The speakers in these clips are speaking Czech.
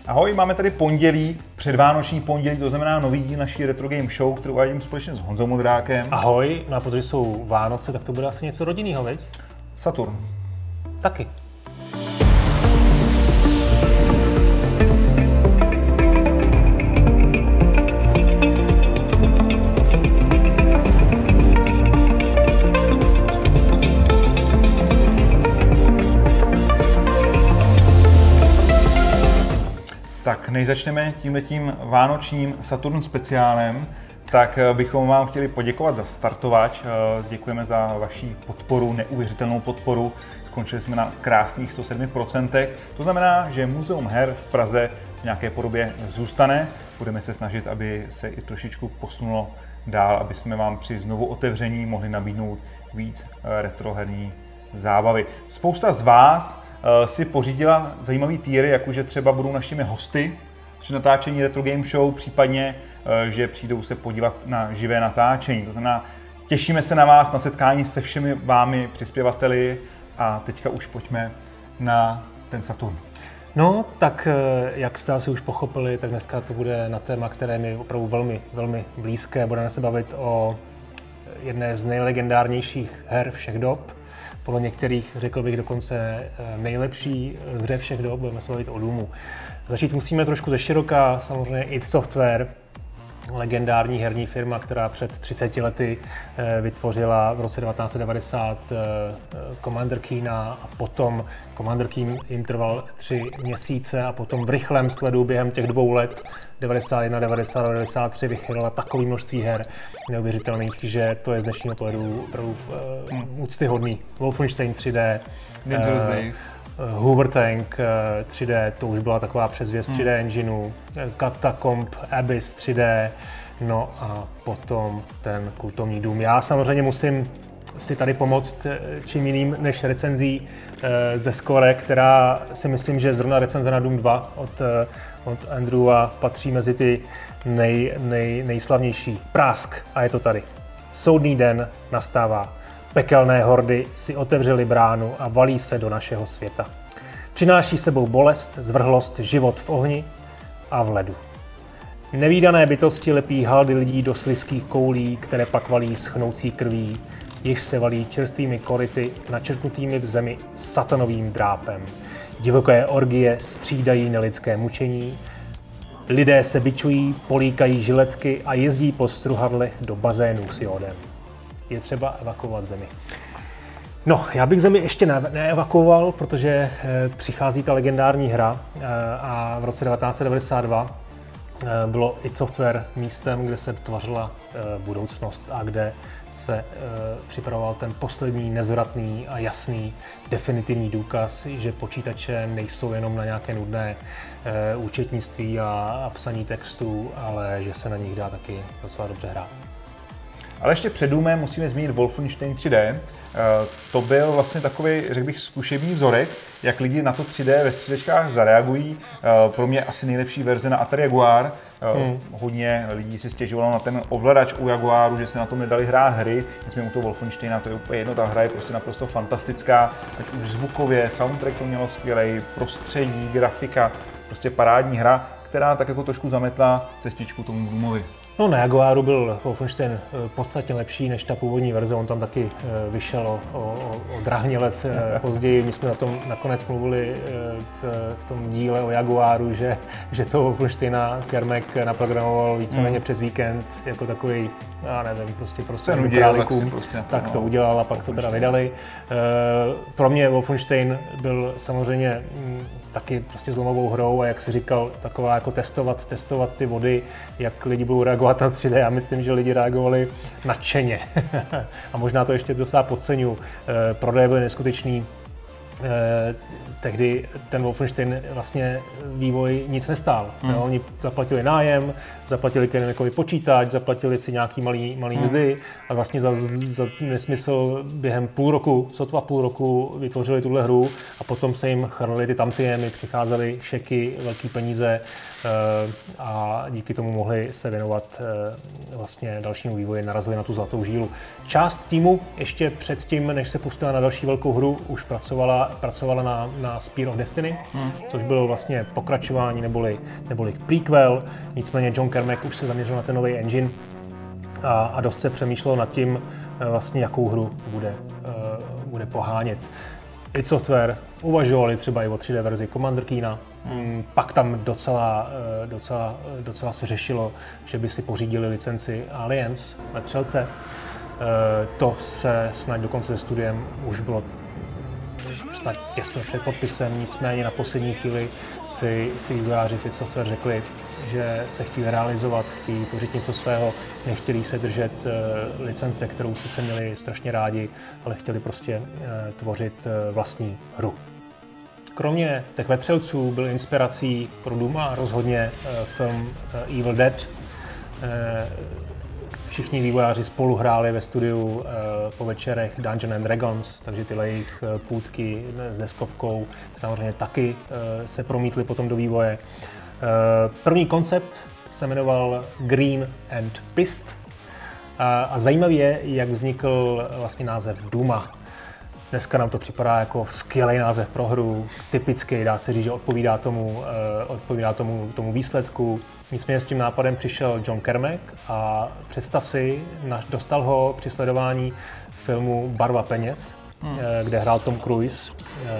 Ahoj, máme tady pondělí, předvánoční pondělí, to znamená nový díl naší Retro Game Show, kterou uvádím společně s Honzou Modrákem. Ahoj, no a protože jsou Vánoce, tak to bude asi něco rodinného, veď? Saturn. Taky. Tak než začneme tímhletím vánočním Saturn speciálem, tak bychom vám chtěli poděkovat za startovač. Děkujeme za vaši podporu, neuvěřitelnou podporu. Skončili jsme na krásných 107%. To znamená, že Muzeum her v Praze v nějaké podobě zůstane. Budeme se snažit, aby se i trošičku posunulo dál, aby jsme vám při znovu otevření mohli nabídnout víc retroherní zábavy. Spousta z vás si pořídila zajímavý týry, jakože třeba budou našimi hosty při natáčení Retro Game Show, případně, že přijdou se podívat na živé natáčení. To znamená, těšíme se na vás, na setkání se všemi vámi přispěvateli a teďka už pojďme na ten Saturn. No, tak jak jste asi už pochopili, tak dneska to bude na téma, které mi opravdu velmi, velmi blízké. Budeme se bavit o jedné z nejlegendárnějších her všech dob. Podle některých, řekl bych dokonce, nejlepší hře všech dob, budeme se bavit o Doomu. Začít musíme trošku ze široka, samozřejmě id Software, legendární herní firma, která před 30 lety vytvořila v roce 1990 Commander Keena a potom Commander Keen jim trval 3 měsíce a potom v rychlém sledu během těch 2 let 91, 92, 93 vychylila takové množství her neuvěřitelných, že to je z dnešního pohledu opravdu úctyhodný. Wolfenstein 3D, Hoover Tank 3D, to už byla taková předzvěst 3D engineu, Catacomb Abyss 3D, no a potom ten kultovní Doom. Já samozřejmě musím si tady pomoct čím jiným než recenzí ze Score, která si myslím, že zrovna recenze na Doom 2 od Andrewa patří mezi ty nejslavnější. Prásk, a je to tady. Soudný den nastává. Pekelné hordy si otevřely bránu a valí se do našeho světa. Přináší sebou bolest, zvrhlost, život v ohni a v ledu. Nevídané bytosti lepí haldy lidí do slizkých koulí, které pak valí schnoucí krví, již se valí čerstvými koryty, načrtnutými v zemi satanovým drápem. Divoké orgie střídají nelidské mučení, lidé se bičují, políkají žiletky a jezdí po struhadlech do bazénů s jódem. Je třeba evakuovat zemi. No, já bych zemi ještě neevakuoval, protože přichází ta legendární hra a v roce 1992 bylo id Software místem, kde se tvořila budoucnost a kde se připravoval ten poslední nezvratný a jasný definitivní důkaz, že počítače nejsou jenom na nějaké nudné účetnictví a psaní textů, ale že se na nich dá taky docela dobře hrát. Ale ještě před Doomem musíme zmínit Wolfenstein 3D. To byl vlastně takový, řekl bych, zkušební vzorek, jak lidi na to 3D ve střílečkách zareagují. Pro mě asi nejlepší verze na Atari Jaguar. Hodně lidí si stěžovalo na ten ovladač u Jaguaru, že se na tom nedali hrát hry. Nicméně u toho Wolfensteina to je úplně jedno, ta hra je prostě naprosto fantastická. Ať už zvukově, soundtrack to mělo skvělej, prostředí, grafika, prostě parádní hra, která tak jako trošku zametla cestičku tomu Doomovi. No, na Jaguaru byl Wolfenstein podstatně lepší než ta původní verze, on tam taky vyšel o drahně let později. My jsme na tom nakonec mluvili v tom díle o Jaguaru, že to Wolfensteina Kermek naprogramoval víceméně přes víkend jako takový, já nevím, prostě králíkům, tak to udělal a pak to teda vydali. Pro mě Wolfenstein byl samozřejmě taky prostě zlomovou hrou a jak jsi říkal, taková jako testovat ty vody, jak lidi budou reagovat na 3D. Já myslím, že lidi reagovali nadšeně. A možná to ještě docela podceňuji. Prodeje byly neskutečný. Tehdy ten Wolfenstein vlastně vývoj nic nestál. Oni zaplatili nájem, zaplatili Kermekovi počítač, zaplatili si nějaký malý mzdy a vlastně za nesmysl během sotva půl roku vytvořili tuhle hru a potom se jim chrlili ty tantiemy, přicházely šeky, velké peníze a díky tomu mohli se věnovat vlastně dalšímu vývoji, narazili na tu zlatou žílu. Část týmu ještě předtím, než se pustila na další velkou hru, už pracovala pracovala na Spear of Destiny, což byl vlastně pokračování neboli prequel. Nicméně John Carmack už se zaměřil na ten nový engine a dost se přemýšlelo nad tím, vlastně jakou hru bude pohánět. id Software uvažovali třeba i o 3D verzi Commander Keena. Pak tam docela se řešilo, že by si pořídili licenci Alliance ve Třelce. To se snad dokonce se studiem už bylo snad těsně před podpisem, nicméně na poslední chvíli si vývojáři id Software řekli, že se chtějí realizovat, chtějí tvořit něco svého, nechtěli se držet licence, kterou sice měli strašně rádi, ale chtěli prostě tvořit vlastní hru. Kromě těch vetřelců byl inspirací pro Dooma rozhodně film Evil Dead. Všichni vývojáři spolu hráli ve studiu po večerech Dungeons and Dragons, takže tyhle jejich půtky s deskovkou samozřejmě taky se promítly potom do vývoje. První koncept se jmenoval Green and Pissed a zajímavý je, jak vznikl vlastně název Dooma. Dneska nám to připadá jako skvělý název pro hru, typický, dá se říct, že odpovídá tomu výsledku. Nicméně s tím nápadem přišel John Carmack a představ si, dostal ho při sledování filmu Barva peněz, kde hrál Tom Cruise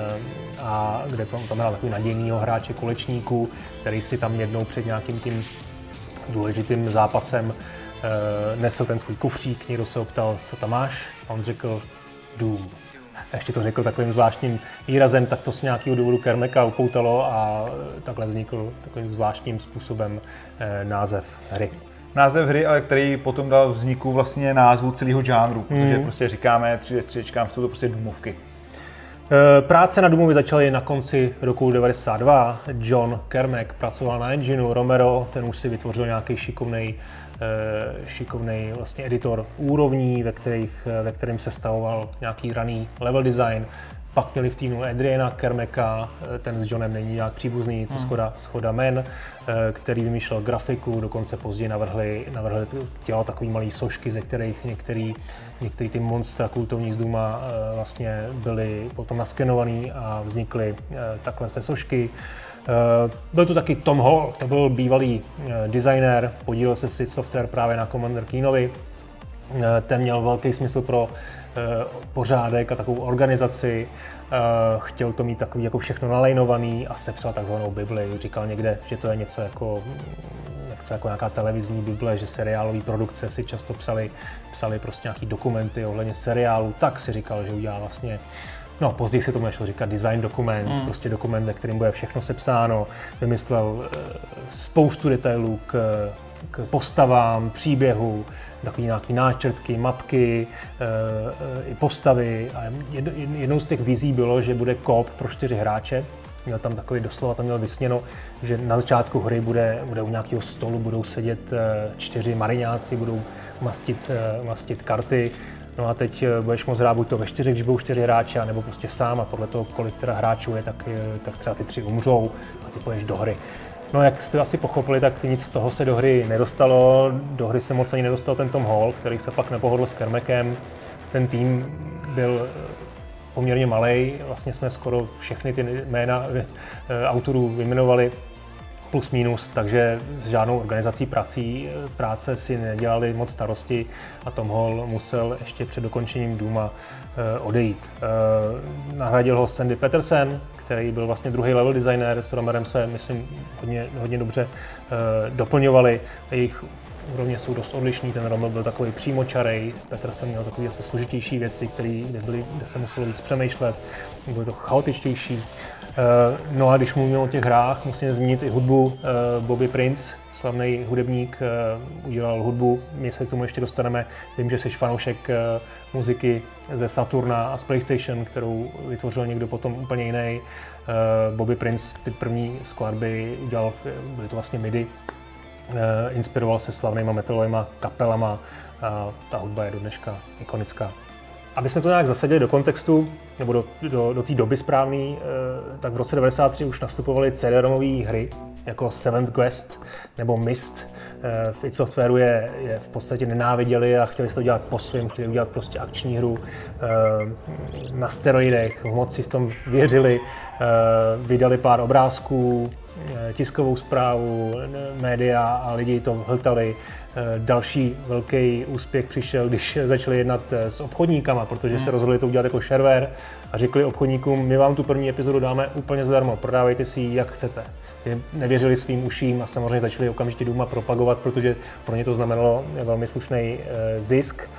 a kde tam hrál takový nadějnýho hráče kolečníků, který si tam jednou před nějakým tím důležitým zápasem nesl ten svůj kufřík, někdo se ho ptal, co tam máš, a on řekl Doom. Ještě to řekl takovým zvláštním výrazem, tak to s nějakého důvodu Carmacka upoutalo a takhle vznikl takovým zvláštním způsobem název hry. Název hry, ale který potom dal vzniku vlastně názvu celého žánru, protože prostě říkáme 3D střílečkám, jsou to prostě Doomovky. Práce na Doomovi začaly na konci roku 1992. John Carmack pracoval na engineu, Romero, ten už si vytvořil nějaký šikovný vlastně editor úrovní, ve kterém se stavoval nějaký raný level design. Pak měli v týmu Adriana Carmacka, ten s Johnem není nějak příbuzný, to schoda men, který vymýšlel grafiku, dokonce později navrhli dělal takový malý sošky, ze kterých některý ty monstra kultovní z Dooma vlastně byly potom naskenovaný a vznikly takhle se sošky. Byl tu taky Tom Hall, to byl bývalý designér, podílel se s id Software právě na Commander Keenovi. Ten měl velký smysl pro pořádek a takovou organizaci. Chtěl to mít takový jako všechno nalajnovaný a sepsal takzvanou Bibli. Říkal někde, že to je něco jako nějaká televizní Bible, že seriálové produkce si často psali prostě nějaký dokumenty ohledně seriálu. Tak si říkal, že udělá vlastně, no později si tomu nešlo říkat design dokument, prostě dokument, ve kterém bude všechno sepsáno. Vymyslel spoustu detailů k postavám, příběhu, takový nějaký náčrtky, mapky, i postavy. A jednou z těch vizí bylo, že bude co-op pro 4 hráče. Měl tam takový doslova, tam měl vysněno, že na začátku hry bude u nějakého stolu, budou sedět 4 mariňáci, budou mastit karty. No a teď budeš moct hrát buď to ve 4, když budou 4 hráči, nebo prostě sám a podle toho, kolik teda hráčů je, tak třeba ty 3 umřou a ty půjdeš do hry. No jak jste asi pochopili, tak nic z toho se do hry nedostalo. Do hry se moc ani nedostal ten Tom Hall, který se pak nepohodl s Carmackem. Ten tým byl poměrně malej, vlastně jsme skoro všechny ty jména autorů vyjmenovali plus minus, takže s žádnou organizací práce si nedělali moc starosti a Tom Hall musel ještě před dokončením Dooma odejít. Nahradil ho Sandy Petersen, který byl vlastně druhý level designer, s Romerem se, myslím, hodně dobře doplňovali. Jejich úrovně jsou dost odlišný, ten Romer byl takový přímočarej, Petersen měl takové zase složitější věci, kde se muselo víc přemýšlet, bylo to chaotičtější. No a když mluvíme o těch hrách, musím zmínit i hudbu. Bobby Prince, slavný hudebník, udělal hudbu, my se k tomu ještě dostaneme. Vím, že jsi fanoušek muziky ze Saturna a z PlayStation, kterou vytvořil někdo potom úplně jiný. Bobby Prince ty první skladby udělal, byly to vlastně MIDI, inspiroval se slavnýma metalovými kapelama a ta hudba je do dneška ikonická. Aby jsme to nějak zasadili do kontextu, nebo do té doby správné, tak v roce 1993 už nastupovaly CD-ROMové hry, jako Seventh Quest nebo Myst. V id Softwareu je v podstatě nenáviděli a chtěli si to dělat po svém, chtěli udělat prostě akční hru na steroidech, v moc si v tom věřili, vydali pár obrázků, tiskovou zprávu, média a lidi to hltali. Další velký úspěch přišel, když začali jednat s obchodníkama, protože se rozhodli to udělat jako shareware a řekli obchodníkům, my vám tu první epizodu dáme úplně zadarmo, prodávejte si ji jak chcete. Nevěřili svým uším a samozřejmě začali okamžitě Dooma propagovat, protože pro ně to znamenalo velmi slušný zisk.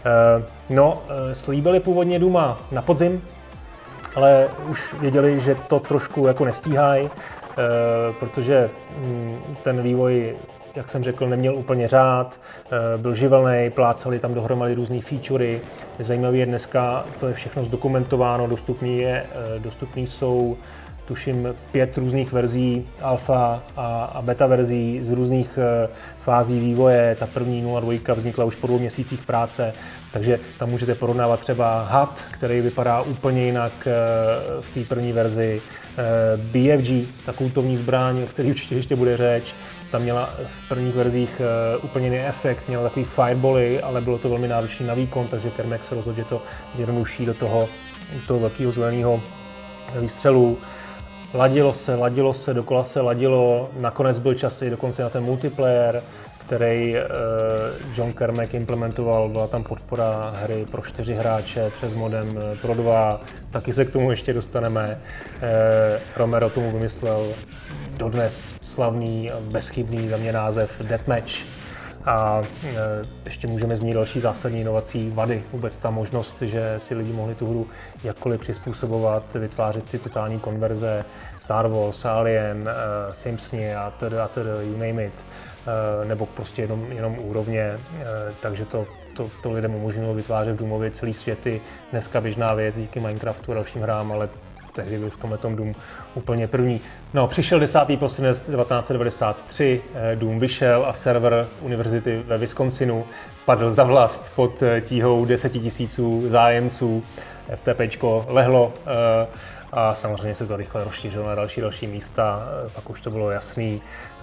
Slíbili původně Dooma na podzim, ale už věděli, že to trošku jako nestíhají, protože ten vývoj, jak jsem řekl, neměl úplně řád, byl živelný, plácali tam dohromady různý featurey. Zajímavé je dneska, to je všechno zdokumentováno, dostupný jsou tuším 5 různých verzí, alfa a beta verzí z různých fází vývoje. Ta první 0.2 vznikla už po 2 měsících práce, takže tam můžete porovnávat třeba HUD, který vypadá úplně jinak v té první verzi. BFG, ta kultovní zbraň, o které určitě ještě bude řeč, tam měla v prvních verzích úplně jiný efekt, měla takový firebally, ale bylo to velmi náročné na výkon, takže Kermek se rozhodl, že to zjednoduší do toho velkého zeleného výstřelu. Ladilo se, dokola se ladilo, nakonec byl čas i dokonce na ten multiplayer, který John Kermek implementoval, byla tam podpora hry pro 4 hráče přes modem pro 2, taky se k tomu ještě dostaneme. Romero tomu vymyslel dodnes slavný, bezchybný za mě název Deathmatch. A ještě můžeme zmínit další zásadní inovací vady. Vůbec ta možnost, že si lidi mohli tu hru jakkoliv přizpůsobovat, vytvářet si totální konverze, Star Wars, Alien, Simpsoni a tedy, you name it, nebo prostě jenom úrovně, takže to lidem umožnilo vytvářet v Doomově celý světy. Dneska běžná věc díky Minecraftu a dalším hrám, ale tehdy byl v tomhletom Doom úplně první. No, přišel 10. prosinec 1993, Doom vyšel a server univerzity ve Wisconsinu padl za vlast pod tíhou 10 000 zájemců. FTPčko lehlo a samozřejmě se to rychle rozšířilo na další místa. Pak už to bylo jasný.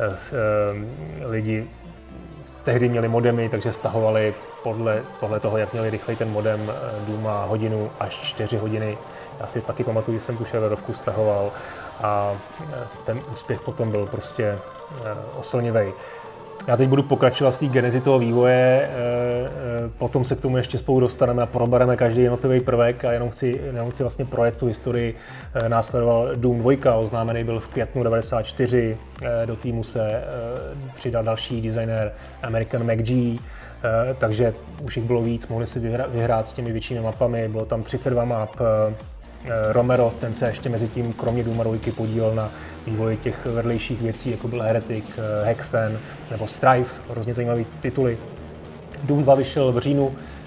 Lidi tehdy měli modemy, takže stahovali podle toho, jak měli rychlej ten modem, Dooma hodinu až 4 hodiny. Já si taky pamatuju, že jsem tu ševerovku stahoval a ten úspěch potom byl prostě oslnivý. Já teď budu pokračovat v té genezi toho vývoje, potom se k tomu ještě spolu dostaneme a probereme každý jednotlivý prvek a jenom chci vlastně projet tu historii. Následoval Doom 2, oznámený byl v květnu 1994, do týmu se přidal další designér American McG, takže už jich bylo víc, mohli si vyhrát s těmi většími mapami, bylo tam 32 map. Romero, ten se ještě mezi tím kromě Dooma 2 podílel na vývoji těch vedlejších věcí, jako byl Heretic, Hexen nebo Strife, hrozně zajímavý tituly. Doom 2 vyšel v říjnu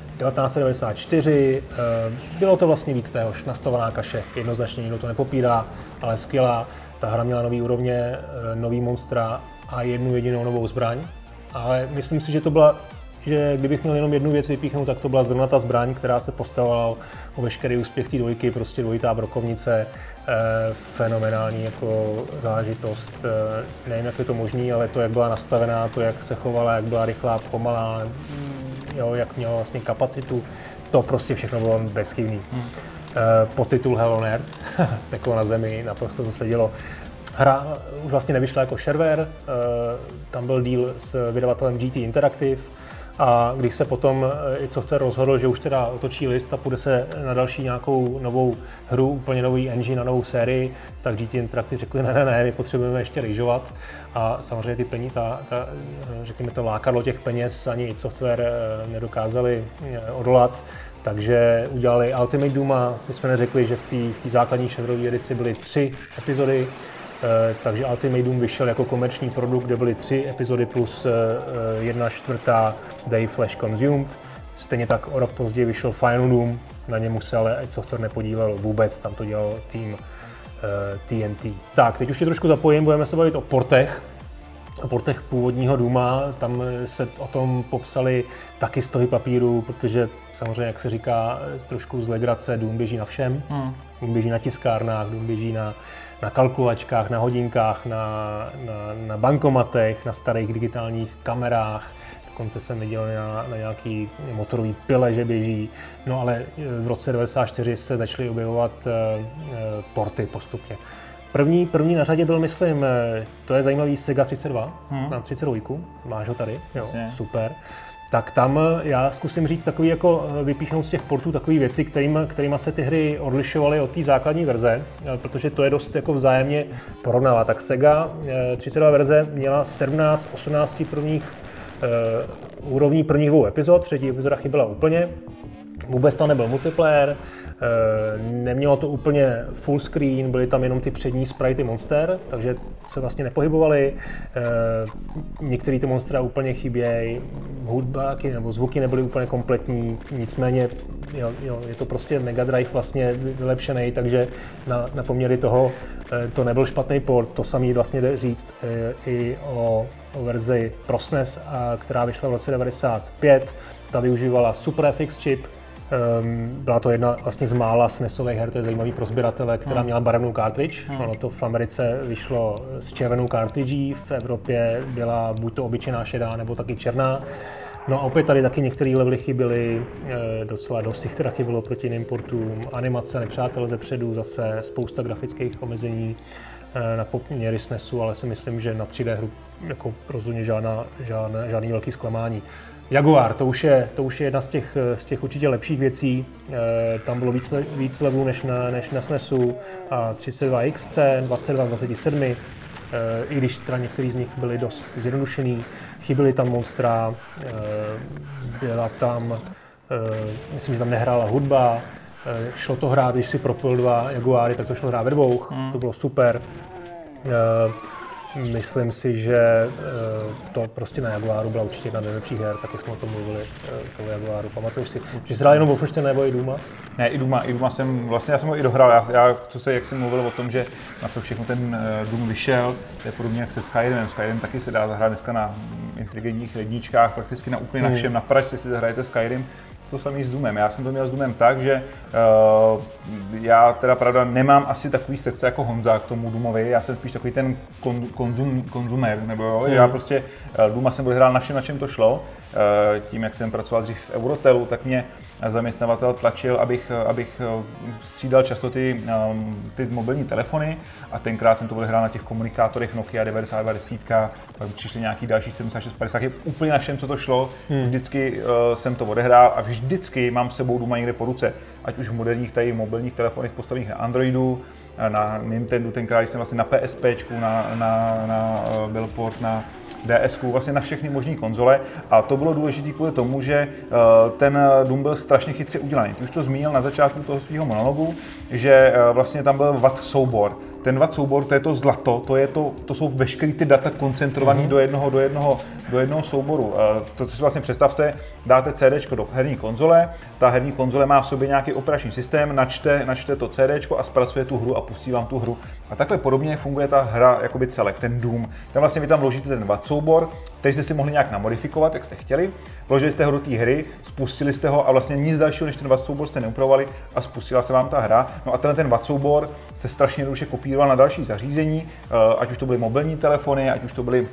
1994, bylo to vlastně víc téhož, nastavená kaše, jednoznačně nikdo to nepopírá, ale skvělá. Ta hra měla nový úrovně, nový monstra a jednu jedinou novou zbraň, ale myslím si, že kdybych měl jenom jednu věc vypíchnout, tak to byla zrovna ta zbraň, která se postavila o veškerý úspěch té dvojky, prostě dvojitá brokovnice, fenomenální jako zážitost. Nevím, jak je to možný, ale to, jak byla nastavená, to, jak se chovala, jak byla rychlá, pomalá, jo, jak měla vlastně kapacitu, to prostě všechno bylo bezchybný. Podtitul Hell on Earth, peklo na zemi, naprosto to se dělo. Hra už vlastně nevyšla jako shareware, tam byl deal s vydavatelem GT Interactive, a když se potom id Software rozhodl, že už teda otočí list a půjde se na další nějakou novou hru, úplně nový engine, na novou sérii, tak GT Interactive řekli, ne, my potřebujeme ještě rejžovat. A samozřejmě ty peníze, řekněme to lákadlo těch peněz, ani id Software nedokázali odolat. Takže udělali Ultimate Dooma, my jsme neřekli, že v té základní šedrové edici byly 3 epizody, takže Ultimate Doom vyšel jako komerční produkt, kde byly 3 epizody plus 1/4 Day Flash Consumed. Stejně tak o rok později vyšel Final Doom, na němu se ale id Software nepodílel vůbec, tam to dělal tým TNT. Tak, teď už tě trošku zapojím, budeme se bavit o portech. o portech původního Dooma, tam se o tom popsali taky stohy papíru, protože samozřejmě, jak se říká, trošku z legrace, Doom běží na všem. Doom běží na tiskárnách, Doom běží na kalkulačkách, na hodinkách, na bankomatech, na starých digitálních kamerách. Dokonce jsem viděl na nějaký motorový pile, že běží. No ale v roce 1994 se začaly objevovat porty postupně. První na řadě byl, myslím, to je zajímavý Sega 32, na 32, máš ho tady, jo, super. Tak tam já zkusím říct takový, jako vypíchnout z těch portů takové věci, kterýma se ty hry odlišovaly od té základní verze, protože to je dost jako vzájemně porovnávat. Tak Sega 32 verze měla 18 prvních úrovní prvních 2 epizod, třetí epizoda chyběla úplně, vůbec tam nebyl multiplayer, nemělo to úplně full screen, byly tam jenom ty přední sprite monster, takže se vlastně nepohybovaly. Některé ty monstra úplně chybějí, hudba nebo zvuky nebyly úplně kompletní, nicméně je to prostě Mega Drive vlastně vylepšený, takže na poměry toho to nebyl špatný port. To samý vlastně jde říct i o verzi pro SNES, která vyšla v roce 1995. Ta využívala SuperFX čip. Byla to jedna vlastně z mála SNESových her, to je zajímavý pro sběratele, která měla barevnou cartridge. Ono to v Americe vyšlo s červenou cartridží, v Evropě byla buď to obyčejná šedá, nebo taky černá. No a opět tady taky některé levely chyběly, docela dost jich teda chybělo proti jiným portům. Animace, nepřátel ze předu, zase spousta grafických omezení na poměry SNESu, ale si myslím, že na 3D hru jako rozhodně žádný velký zklamání. Jaguar, to už je jedna z těch určitě lepších věcí. Tam bylo víc levelů než na SNESu. A 32XC, 22, 27. I když teda některý z nich byly dost zjednodušený. Chyběly tam monstra, byla tam, myslím, že tam nehrála hudba. Šlo to hrát, když si propil 2 Jaguary, tak to šlo hrát ve 2. To bylo super. Myslím si, že to prostě na Jaguaru byla určitě jedna z nejlepších her, taky jsme o tom mluvili, toho Jaguaru. Pamatuješ si, že jsi hrál jenom Wolfenstein nebo i Dooma? Ne, i Dooma jsem, vlastně já jsem ho i dohrál, jak jsem mluvil o tom, že na co všechno ten Doom vyšel, to je podobně jak se Skyrimem. Skyrim taky se dá zahrát dneska na inteligentních ledničkách, prakticky na úplně na všem, na pračce si zahrajete Skyrim. To samý s Doomem. Já jsem to měl s Doomem tak, že já teda pravda nemám asi takový srdce jako Honza k tomu Doomovi, já jsem spíš takový ten konzumer, nebo jo, já prostě Dooma jsem odehrál na všem, na čem to šlo. Tím, jak jsem pracoval dřív v Eurotelu, tak mě zaměstnavatel tlačil, abych střídal často ty mobilní telefony a tenkrát jsem to odehrál na těch komunikátorech Nokia 9210, pak přišly nějaký další 7650, úplně na všem, co to šlo. Vždycky jsem to odehrál a vždycky mám s sebou Dooma někde po ruce, ať už v moderních tady mobilních telefonech postavených na Androidu, na Nintendo, tenkrát jsem vlastně na PSPčku, byl port na DSku, vlastně na všechny možné konzole a to bylo důležité kvůli tomu, že ten Doom byl strašně chytře udělaný. Ty už to zmínil na začátku toho svého monologu, že vlastně tam byl watt soubor. Ten watt soubor, to je to zlato, to jsou veškeré ty data koncentrované do jednoho souboru. To si vlastně představte, dáte CDčko do herní konzole, ta herní konzole má v sobě nějaký operační systém, načte to CDčko a zpracuje tu hru a pustí vám tu hru. A takhle podobně funguje ta hra jakoby celek, ten Doom. Tam vlastně vy tam vložíte ten watt soubor, který jste si mohli nějak namodifikovat, jak jste chtěli. Vložili jste ho do té hry, spustili jste ho a vlastně nic dalšího než ten watt soubor jste neupravovali a spustila se vám ta hra. No a ten watt soubor se strašně jednoduše kopíroval na další zařízení, ať už to byly mobilní telefony, ať už to byly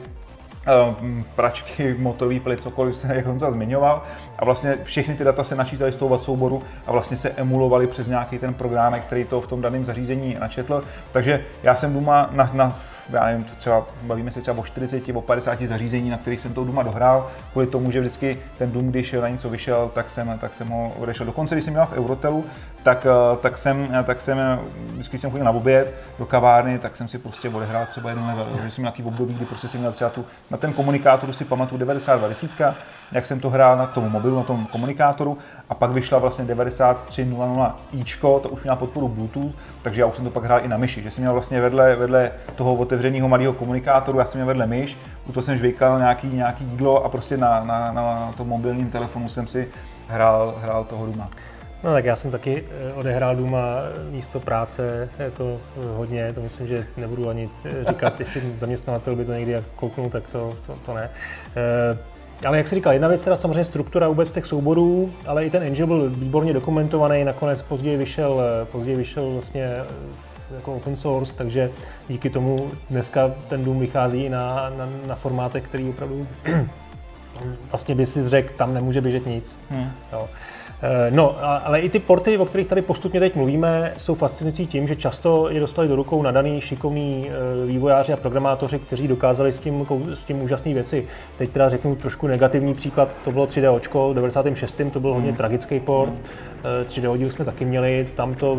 pračky, motorový pily, cokoliv se, jak Honza zmiňoval. A vlastně všechny ty data se načítaly z toho watt souboru a vlastně se emulovaly přes nějaký ten program, který to v tom daném zařízení načetl. Takže já jsem Dooma já nevím, bavíme se třeba o 40, o 50 zařízení, na kterých jsem toho Dooma dohrál, kvůli tomu, že vždycky ten Doom, když na něco vyšel, tak jsem ho odešel. Dokonce, když jsem měl v Eurotelu, tak jsem vždycky jsem chodil na oběd do kavárny, tak jsem si prostě odehrál třeba jeden level. Že jsem nějaký období, kdy prostě jsem měl třeba na ten komunikátor, si pamatuju 9210, jak jsem to hrál na tom mobilu, na tom komunikátoru a pak vyšla vlastně 9300ičko, to už měla podporu Bluetooth, takže já už jsem to pak hrál i na myši, že jsem měl vlastně vedle toho otevřeného malého komunikátoru, já jsem měl vedle myš, u toho jsem žvejkal nějaký jídlo a prostě na tom mobilním telefonu jsem si hrál toho Dooma. No tak já jsem taky odehrál Dooma místo práce, je to hodně, to myslím, že nebudu ani říkat, jestli zaměstnavatel by to někdy kouknul, tak to ne. Ale jak jsi říkal, jedna věc teda samozřejmě struktura vůbec těch souborů, ale i ten engine byl výborně dokumentovaný, nakonec později vyšel vlastně jako open source, takže díky tomu dneska ten Doom vychází i na formátech, který opravdu vlastně by si řekl, tam nemůže běžet nic. Jo. No, ale i ty porty, o kterých tady postupně teď mluvíme, jsou fascinující tím, že často je dostali do rukou nadaný, šikovní vývojáři a programátoři, kteří dokázali s tím úžasné věci. Teď teda řeknu trošku negativní příklad, to bylo 3DOčko, v 96. to byl hodně tragický port. 3D díl jsme taky měli, tam to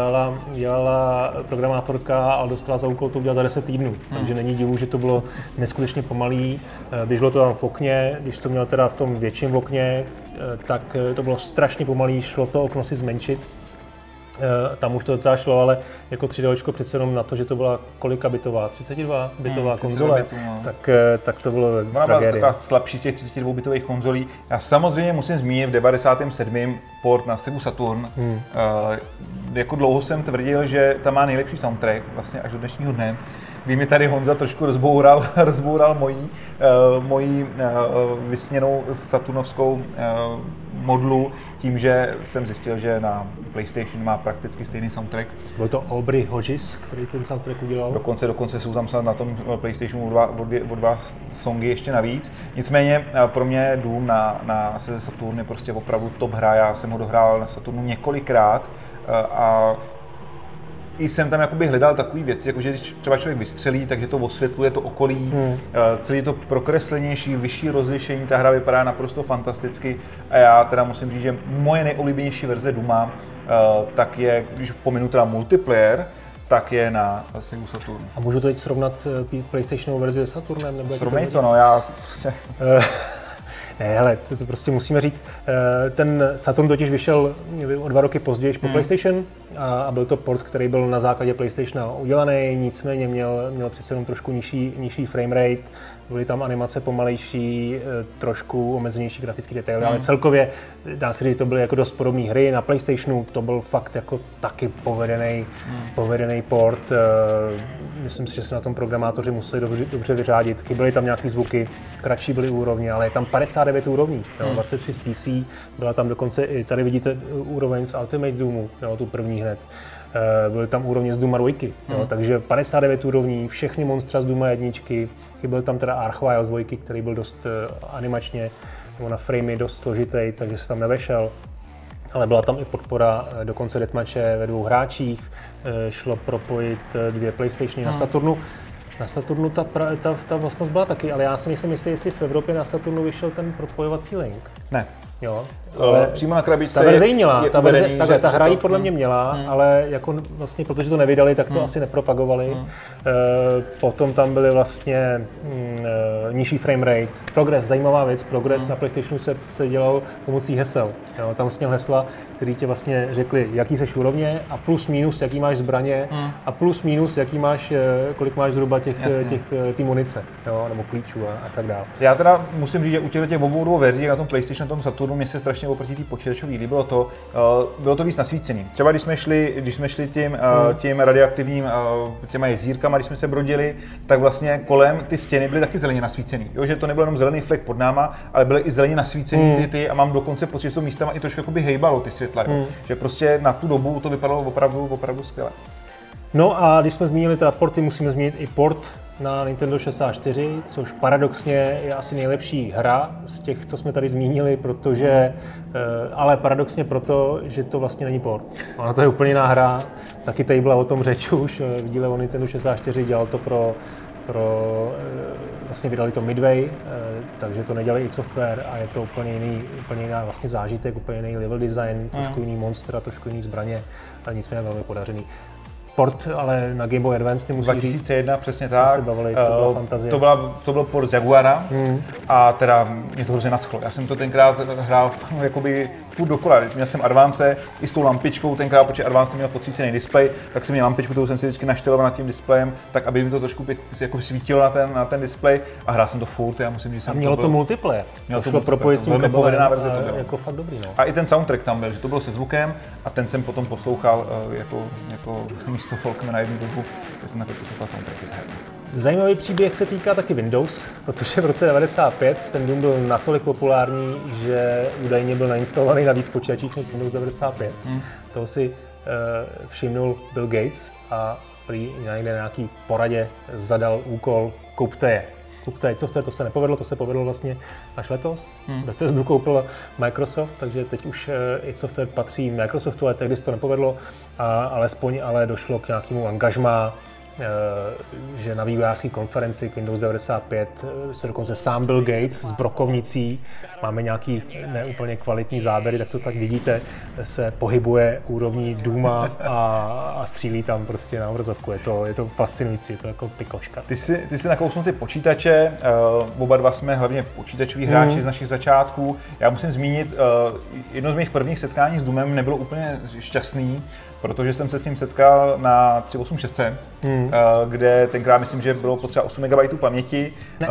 dělala programátorka a dostala za úkol to udělat za 10 týdnů. Takže není divu, že to bylo neskutečně pomalý. Běželo to tam v okně, když to měl teda v tom větším okně, tak to bylo strašně pomalý, šlo to okno si zmenšit. Tam už to docela šlo, ale jako 3Dčko přece jenom na to, že to byla kolika bitová, 32 bitová konzole, tak to bylo tragédie. Taková slabší z těch 32 bitových konzolí. Já samozřejmě musím zmínit v 97. port na Sega Saturn. Jako dlouho jsem tvrdil, že tam má nejlepší soundtrack, vlastně až do dnešního dne. Kdy mi tady Honza trošku rozboural moji vysněnou saturnovskou modlu tím, že jsem zjistil, že na PlayStation má prakticky stejný soundtrack. Byl to Aubrey Hodges, který ten soundtrack udělal? Dokonce jsou tam na tom PlayStationu o dva songy ještě navíc. Nicméně pro mě Doom na Sega Saturn je prostě opravdu top hra. Já jsem ho dohrál na Saturnu několikrát a i jsem tam jakoby hledal takové věci, jako že když třeba člověk vystřelí, takže to osvětluje to okolí, celý je to prokreslenější, vyšší rozlišení, ta hra vypadá naprosto fantasticky a já teda musím říct, že moje nejoblíbenější verze Dooma, tak je, když pominu teda multiplayer, tak je na Sega Saturn. A můžu to teď srovnat PlayStationovou verzi se Saturnem? Srovnej to, no, já... Ne, hele, to prostě musíme říct. Ten Saturn totiž vyšel o 2 roky později po PlayStation a byl to port, který byl na základě PlayStationa udělaný, nicméně měl přece jenom trošku nižší frame rate, byly tam animace pomalejší, trošku omezenější grafický detaily, ale celkově dá se říct, to byly jako dost podobné hry. Na PlayStationu to byl fakt jako taky povedený port. Myslím si, že se na tom programátoři museli dobře vyřádit. Chyběly tam nějaké zvuky, kratší byly úrovně, ale je tam 59 úrovní, 23 z PC, byla tam dokonce i, tady vidíte úroveň z Ultimate Doomu, tu první hned. Byly tam úrovně z Dooma 2, takže 59 úrovní, všechny monstra z Dooma 1, chyběl tam teda Archvile z 2, který byl dost animačně, nebo na framey dost složitý, takže se tam nevešel. Ale byla tam i podpora dokonce deathmatche ve 2 hráčích, šlo propojit 2 PlayStationy na Saturnu. Na Saturnu ta vlastnost byla taky, ale já si nejsem jistý, jestli v Evropě na Saturnu vyšel ten propojovací link. Ne. Jo, ale přímo na krabičce ta verze měla, ta hra ji podle mě měla, ale jako vlastně, protože to nevydali, tak to asi nepropagovali. Potom tam byly vlastně nižší frame rate. Progress, zajímavá věc, progress na PlayStationu se dělal pomocí hesel. Jo, tam sněl hesla, který ti vlastně řekli, jaký seš úrovně a plus minus, jaký máš zbraně a plus minus, jaký máš, kolik máš zhruba té munice, jo, nebo klíčů a tak dále. Já teda musím říct, že u těch obou verzí na tom PlayStationu, na tom Saturnu, mě se strašně oproti té počítačové líbilo to víc nasvícený. Třeba když jsme šli tím radioaktivním těma jezírkama, když jsme se brodili, tak vlastně kolem ty stěny byly taky zeleně nasvícený. Jo, že to nebyl jenom zelený flek pod náma, ale byly i zeleně nasvícený ty a mám dokonce pocit, že to místama i trošku jakoby hejbalo ty světla, jo. Že prostě na tu dobu to vypadalo opravdu skvěle. No a když jsme zmínili teda porty, musíme zmínit i port na Nintendo 64, což paradoxně je asi nejlepší hra z těch, co jsme tady zmínili, protože, ale paradoxně proto, že to vlastně není port. Ona to je úplně jiná hra, taky tady byla o tom řeč už v díle o Nintendo 64, dělal to vlastně vydali to Midway, takže to nedělali i software a je to úplně jiný vlastně zážitek, úplně jiný level design, trošku jiný monstra, trošku jiný zbraně, ale nicméně velmi podařený. port, ale na Game Boy Advance, ty musíš 2001, přesně tak. Se bavili, to byla fantazie. To byl port z Jaguara a teda mě to hrozně nadchlo. Já jsem to tenkrát hrál jakoby furt dokola. Měl jsem Advance i s tou lampičkou, tenkrát, protože Advance měl podsvícený displej, tak jsem měl lampičku, kterou jsem si vždycky našteloval nad tím displejem, tak aby mi to trošku jako svítilo na ten displej a hrál jsem to furt. Já musím říct, a mělo to multiplayer. Mělo to šlo propojit tím kabelem, verze to bylo. Jako fakt dobrý, no. A i ten soundtrack tam byl, že to bylo se zvukem a ten jsem potom poslouchal jako místo Folkmana jednu dobu, kde jsem takhle poslouchal soundtracky z her. Zajímavý příběh se týká taky Windows, protože v roce 1995 ten Doom byl natolik populární, že údajně byl nainstalovaný na víc počítačích než Windows 95. Toho si všimnul Bill Gates a prý někde na nějaký poradě zadal úkol kupte je. Co se nepovedlo, to se povedlo vlastně až letos. Bethesdu koupil Microsoft, takže teď už i software patří Microsoftu, ale tehdy se to nepovedlo, alespoň ale došlo k nějakému angažmá, že na vývojářské konferenci k Windows 95 se dokonce sám Bill Gates s brokovnicí, máme nějaký neúplně kvalitní záběry, tak to tak vidíte, se pohybuje úrovní Dooma a střílí tam prostě na obrazovku. Je to fascinující, je to jako pikoška. Ty jsi nakousnul ty počítače, oba dva jsme hlavně počítačoví hráči z našich začátků. Já musím zmínit, jedno z mých prvních setkání s Doomem nebylo úplně šťastný, protože jsem se s ním setkal na 386, kde tenkrát myslím, že bylo potřeba 8 MB paměti. Ne,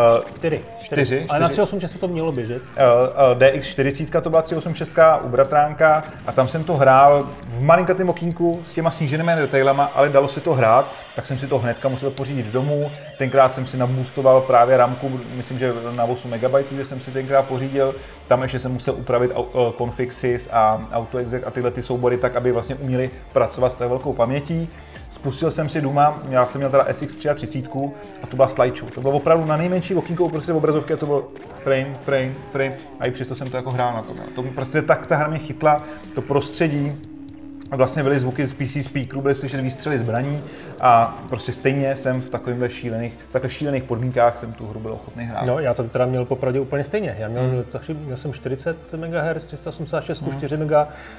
4. Ale na 386 to mělo běžet. DX40 to byla 386 u bratránka a tam jsem to hrál v malinkatém okýnku s těma sníženými detailama, ale dalo se to hrát, tak jsem si to hnedka musel pořídit domů. Tenkrát jsem si naboostoval právě ramku, myslím, že na 8 MB, že jsem si tenkrát pořídil. Tam ještě jsem musel upravit config.sys a autoexec a tyhle ty soubory tak, aby vlastně uměli pracovat s tak velkou pamětí. Spustil jsem si Dooma, já jsem měl teda SX33 a to byla slideshow. To bylo opravdu na nejmenší okýnko prostě v obrazovce, to bylo frame a i přesto jsem to jako hrál na to. To prostě tak ta hra mě chytla, to prostředí, vlastně byly zvuky z PC speakerů, byly slyšet výstřely zbraní a prostě stejně jsem v takhle šílených podmínkách jsem tu hru byl ochotný hrát. No, já to teda měl popravdě úplně stejně. Já měl jsem 40 MHz, 386, 4 MB.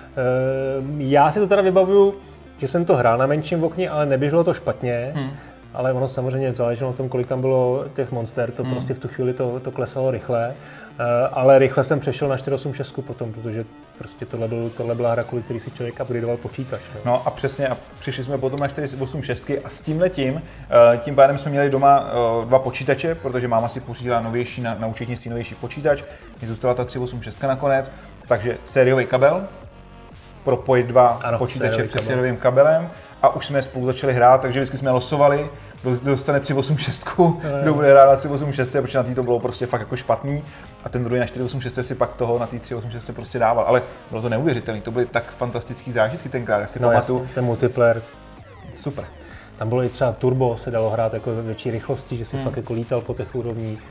Já si to teda vybavuju, že jsem to hrál na menším okně, ale neběželo to špatně. Ale ono samozřejmě záleželo na tom, kolik tam bylo těch monster, to prostě v tu chvíli to klesalo rychle. Ale rychle jsem přešel na 486 potom, protože prostě tohle byla hra, kvůli který si člověk upgradeoval počítač. No a přesně, a přišli jsme potom na 486 a s tímhletím, tím pádem jsme měli doma dva počítače, protože máma si pořídila novější na účetnictví novější počítač, mě zůstala ta 386 nakonec, takže sériový kabel, propojit dva počítače přes sériovým kabelem a už jsme spolu začali hrát, takže vždycky jsme losovali, dostane 386, kdo bude hrát na 386, protože na té to bylo prostě fakt jako špatný a ten druhý na 486 si pak toho na té 386 prostě dával, ale bylo to neuvěřitelné, to byly tak fantastický zážitky tenkrát, já si pamatuju. Ten multiplayer. Super. Tam bylo i třeba turbo, se dalo hrát jako ve větší rychlosti, že si fakt jako lítal po těch úrovních.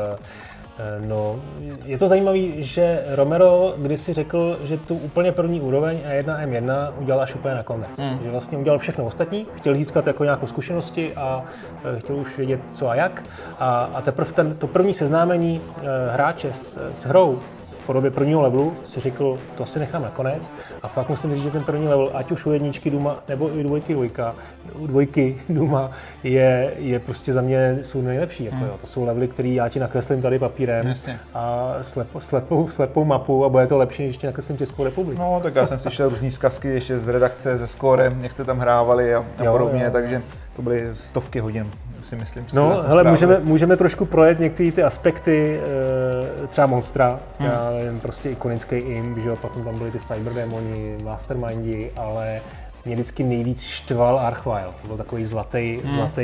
No, je to zajímavé, že Romero kdysi řekl, že tu úplně první úroveň E1M1 udělal až úplně na konec. Že vlastně udělal všechno ostatní, chtěl získat jako nějakou zkušenosti a chtěl už vědět co a jak. A teprve to první seznámení hráče s hrou v podobě prvního levelu si řekl, to si nechám nakonec. A fakt musím říct, že ten první level, ať už u jedničky Dooma nebo i u dvojky Dooma, je prostě za mě jsou nejlepší. Jako jo. To jsou levely, které já ti nakreslím tady papírem. Jasně. A slepou mapu a bude to lepší, než ti nakreslím Českou republiku. No, tak já jsem slyšel různý zkazky ještě z redakce, ze Scorem, jak jste tam hrávali a podobně, takže to byly stovky hodin. Si myslím, no, hele, můžeme trošku projet některé ty aspekty, třeba Monstra, prostě ikonický imp, že jo, potom tam byly ty cyberdemoni, mastermindi, ale mě vždycky nejvíc štval Archvile, to byl takový zlatý,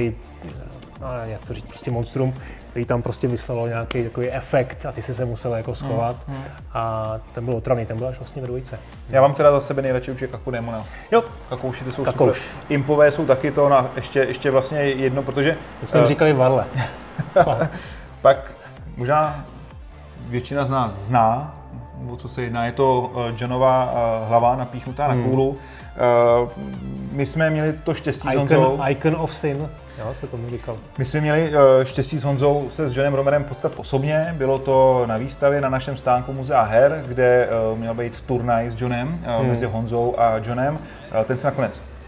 jak to říct, prostě monstrum, který tam prostě vyslalo nějaký takový efekt a ty si se musel jako schovat a ten byl otravný, ten byl až vlastně ve dvojce. Já mám teda za sebe nejradši určitě Kaku Demona. Jo. Kakouši, ty jsou super. Impové jsou taky to, na ještě vlastně jedno, protože... My jsme jim říkali Varle. Pak možná většina z nás zná, o co se jedná, je to Johnova hlava napíchnutá na kůlu. My jsme měli to štěstí s Honzou. Icon of Sin, jo, se tomu říkal. My jsme měli štěstí s Honzou se s Johnem Romerem potkat osobně. Bylo to na výstavě na našem stánku Muzea her, kde měl být turnaj s Johnem mezi Honzou a Johnem. Ten se nakonec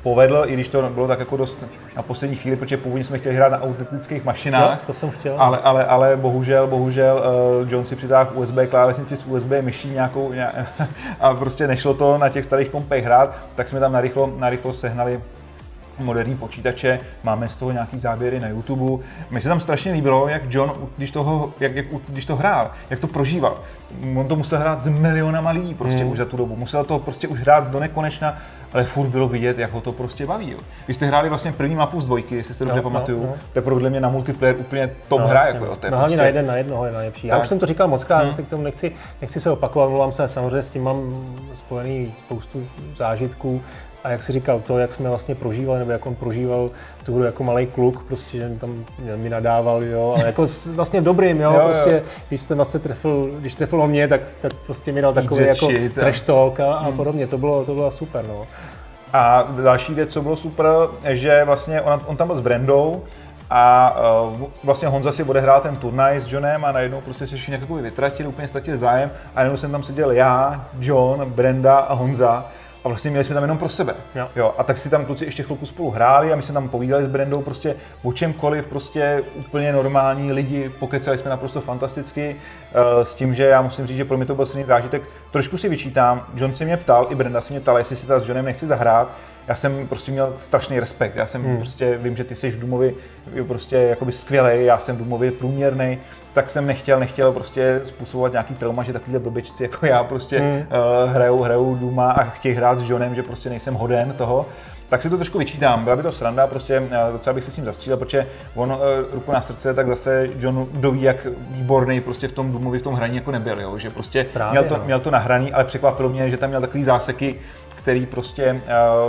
povedl, i když to bylo tak jako dost na poslední chvíli, protože původně jsme chtěli hrát na autentických mašinách. Jo, to jsem chtěl. Ale bohužel John si přitáhl USB klávesnici s USB myší nějakou a prostě nešlo to na těch starých kompech hrát, tak jsme tam narychlo sehnali moderní počítače, máme z toho nějaký záběry na YouTube. Mně se tam strašně líbilo, jak John, když to hrál, jak to prožíval. On to musel hrát s milionama lidí prostě už za tu dobu. Musel to prostě už hrát do nekonečna, ale furt bylo vidět, jak ho to prostě baví. Jo. Vy jste hráli vlastně první mapu z 2, jestli se dobře pamatuju. To je podle mě na multiplayer úplně top hra. Jako, jo. To je hlavně prostě... na jednoho je nejlepší. Já už jsem to říkal mockrát, k tomu nechci se opakovat, mluvám se, samozřejmě s tím mám spojený spoustu zážitků. A jak jsi říkal, to, jak jsme vlastně prožívali, nebo jak on prožíval tu hru jako malej kluk, prostě, že tam mi nadával, jo, ale jako vlastně dobrým, jo, prostě, když jsem vlastně trefil mě, tak prostě mi dal takový jako trash talk a podobně, to bylo super, no. A další věc, co bylo super, že vlastně on tam byl s Brandou a vlastně Honza si odehrál ten turnaj s Johnem a najednou prostě se všichni jako vytratili, úplně ztratili zájem a najednou jsem tam seděl já, John, Brenda a Honza. A vlastně měli jsme tam jenom pro sebe. Jo. A tak si tam kluci ještě chvilku spolu hráli a my jsme tam povídali s Brendou prostě o čemkoliv, prostě úplně normální lidi, pokecali jsme naprosto fantasticky, s tím, že já musím říct, že pro mě to byl silný zážitek. Trošku si vyčítám, John se mě ptal, i Brenda se mě ptala, jestli si teda s Johnem nechci zahrát. Já jsem prostě měl strašný respekt, já jsem prostě, vím, že ty jsi v Doomovi prostě jakoby skvělej, já jsem v Doomovi průměrnej. Tak jsem nechtěl prostě způsobovat nějaký trauma, že takovýhle blbečci jako já prostě hrajou Dooma a chtějí hrát s Johnem, že prostě nejsem hoden toho. Tak si to trošku vyčítám, byla by to sranda, prostě docela bych se s ním zastřílel, protože on ruku na srdce, tak zase John doví, jak výborný prostě v tom Doomovi, v tom hraní jako nebyl, jo? Že prostě měl to nahraný, ale překvapilo mě, že tam měl takový záseky, který prostě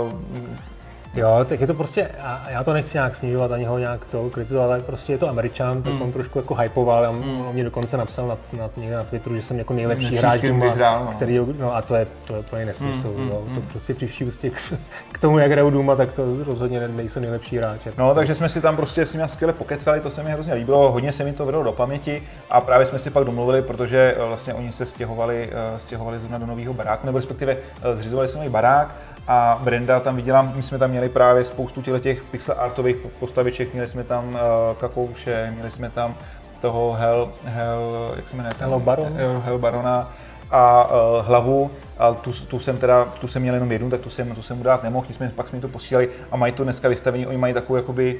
jo, tak je to prostě, já to nechci nějak snižovat ani ho nějak to kritizovat, ale prostě je to Američan, tak on trošku jako hypoval, on mě dokonce napsal někde na Twitteru, že jsem jako nejlepší hráč Dooma, který, no a to je plný nesmysl, to prostě při vší úctě k tomu, jak hraju Dooma, tak to rozhodně nejsem nejlepší hráč. No, takže jsme si tam prostě s ním skvěle pokecali, to se mi hrozně líbilo, hodně se mi to vedlo do paměti a právě jsme si pak domluvili, protože vlastně oni se stěhovali zrovna do nového baráku, nebo respektive zřizovali si nový barák. A Brenda tam viděla, my jsme tam měli právě spoustu těch pixel artových postaviček, měli jsme tam Kakouše, měli jsme tam toho jak se jmenuje? Hell Barona a Hlavu. A tu jsem měl jenom jednu, tak tu jsem mu dát nemohl, pak jsme jim to posílali a mají to dneska vystavení, oni mají takovou jakoby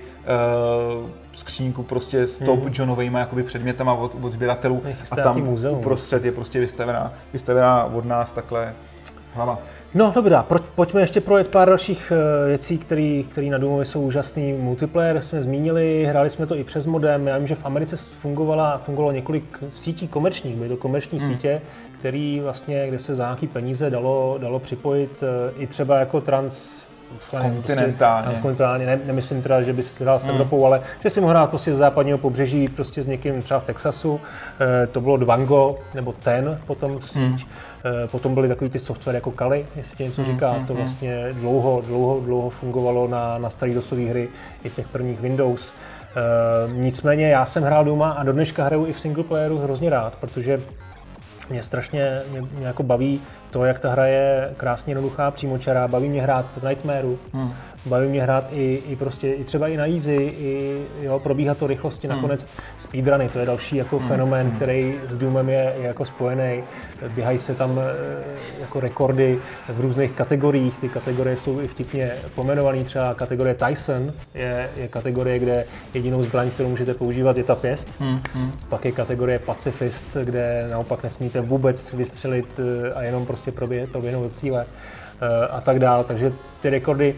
skřínku prostě s top Johnovejma jakoby předmětama od sběratelů a tam uprostřed je prostě vystavená od nás takhle hlava. No dobrá, pojďme ještě projet pár dalších věcí, které na Doomovi jsou úžasný. Multiplayer jsme zmínili, hráli jsme to i přes modem. Já vím, že v Americe fungovalo několik sítí komerčních, byly to komerční sítě, kde se za nějaký peníze dalo připojit i třeba jako kontinentálně. Nemyslím teda, že by si hrál s Evropou, ale že si mohl hrát prostě z západního pobřeží prostě s někým třeba v Texasu. To bylo Dwango nebo Ten potom síť. Potom byly takový ty software jako Kali, jestli ti něco říká, to vlastně dlouho fungovalo na starý DOSové hry i v těch prvních Windows. Nicméně já jsem hrál Dooma a do dneška hraju i v single playeru hrozně rád, protože mě strašně jako baví to, jak ta hra je krásně jednoduchá, přímočará, baví mě hrát v Nightmareu, baví mě hrát i třeba i na easy, probíhá to rychlosti, nakonec speedruny, to je další jako fenomén, který s Doomem je jako spojený, běhají se tam jako rekordy v různých kategoriích, ty kategorie jsou i vtipně pomenované, třeba kategorie Tyson je kategorie, kde jedinou zbraň, kterou můžete používat, je ta pěst, pak je kategorie Pacifist, kde naopak nesmíte vůbec vystřelit a jenom prostě proběhnout do cíle a tak dál, takže ty rekordy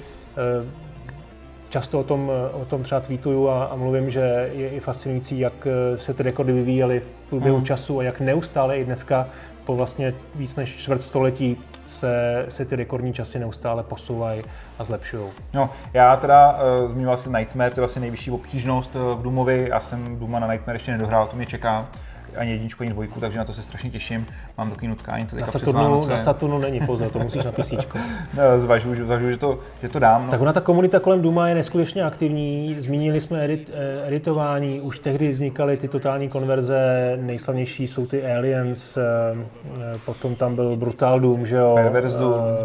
často o tom třeba tweetuju a mluvím, že je i fascinující, jak se ty rekordy vyvíjely v průběhu času a jak neustále i dneska po vlastně víc než čtvrtstoletí se ty rekordní časy neustále posouvají a zlepšují. No, já teda zmiňoval si Nightmare, to je vlastně nejvyšší obtížnost v Doomovi, já jsem Dooma na Nightmare ještě nedohrál, to mě čeká. Ani jedničku, ani dvojku, takže na to se strašně těším. Mám takový nutkání to teďka přes Vánoce. Na Saturnu není, pozor, to musíš na PCčko. Zvažuji, že to dám. No. Tak ona ta komunita kolem Dooma je neskutečně aktivní. Zmínili jsme editování, už tehdy vznikaly ty totální konverze, nejslavnější jsou ty Aliens, potom tam byl Brutal Doom, že jo? Perverse Doom.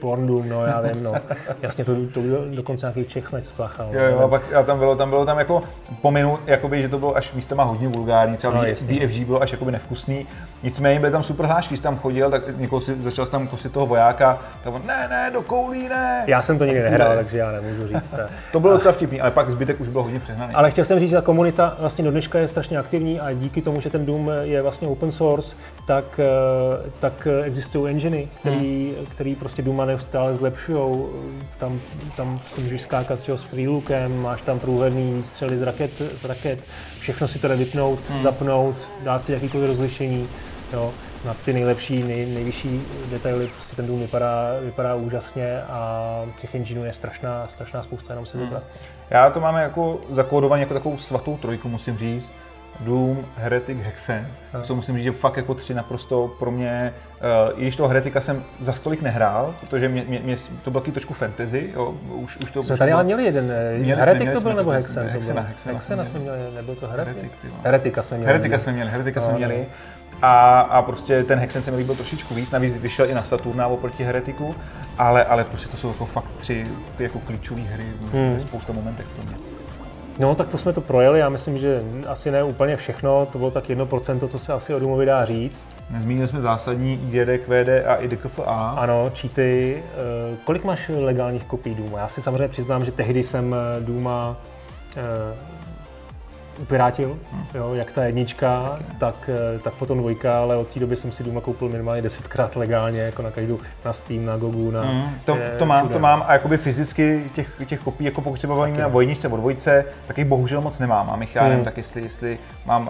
Porn Doom, no já vím, no. Jasně, to dokonce nějaký Čech snad spáchal. Jo, a pak a tam bylo jako pominu, jakoby, že to bylo až místama hodně vulgární, třeba no, BFG bylo až jakoby nevkusný. Nicméně byly tam super hlášky, když tam chodil, tak začal tam kosit toho vojáka, tak on, ne, do koulí, ne. Já jsem to nikdy nehrál, takže já nemůžu říct. To bylo docela vtipný, ale pak zbytek už byl hodně přehnaný. Ale chtěl jsem říct, že ta komunita vlastně do dneška je strašně aktivní a díky tomu, že ten Doom je vlastně open source, tak existují enginy, který prostě Dooma neustále zlepšujou. Tam si můžeš skákat s freelookem, máš tam průhledný výstřely z raket, všechno si to jde vypnout, zapnout, dát si jakýkoliv rozlišení. Jo. Na ty nejlepší, nejvyšší detaily prostě ten Doom vypadá úžasně a těch engineů je strašná spousta, jenom si vybrat. Já to máme jako zakódovaně jako takovou svatou trojku, musím říct. Doom, Heretic, Hexen. To musím říct, že fakt jako 3 naprosto pro mě, i když toho Heretika jsem za stolik nehrál, protože mě to bylo trošku fantasy, jo, už to... Jsme tady ale měli jeden, Heretik to byl nebo Hexen? Hexena jsme měli, nebyl to Heretik? Heretika jsme měli. A prostě ten Hexen se mi líbil trošičku víc, navíc vyšel i na Saturna oproti Heretiku, ale prostě to jsou jako fakt 3 jako klíčové hry ve spousta momentech pro mě. No, tak to jsme to projeli, já myslím, že asi ne úplně všechno, to bylo tak 1%, to se asi o Doomovi dá říct. Nezmínili jsme zásadní IDD, QD a IDKFA. Ano, cheaty. Kolik máš legálních kopií Dooma? Já si samozřejmě přiznám, že tehdy jsem Dooma upirátil, jo, jak ta jednička, tak potom 2, ale od té doby jsem si Dooma koupil minimálně 10krát legálně, jako na Steam, na Gogu, na... To mám a jakoby fyzicky těch kopií, jako pokud se bavíme na vojničce o 2, tak jich bohužel moc nemám. Mám jich, já nevím, tak jestli mám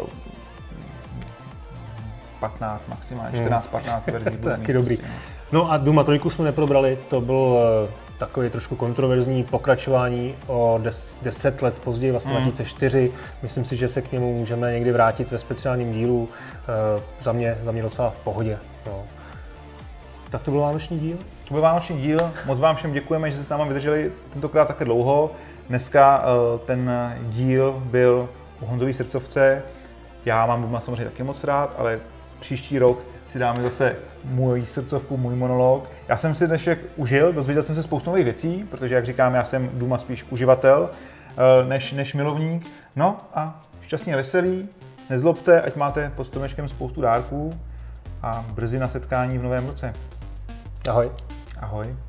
15 maximálně, 14-15 verzí. Taky dobrý. No a Dooma 3 jsme neprobrali, to byl takový trošku kontroverzní pokračování o 10 let později, vlastně 2004. Myslím si, že se k němu můžeme někdy vrátit ve speciálním dílu. Za mě docela v pohodě. No. Tak to byl vánoční díl? To byl vánoční díl. Moc vám všem děkujeme, že jste s námi vydrželi tentokrát také dlouho. Dneska ten díl byl u Honzový srdcovce. Já mám Dooma samozřejmě taky moc rád, ale příští rok si dáme zase můj srdcovku, můj monolog. Já jsem si dnešek užil, dozvěděl jsem se spoustu nových věcí, protože, jak říkám, já jsem Dooma spíš uživatel než milovník. No a šťastný a veselý, nezlobte, ať máte pod stromečkem spoustu dárků a brzy na setkání v novém roce. Ahoj. Ahoj.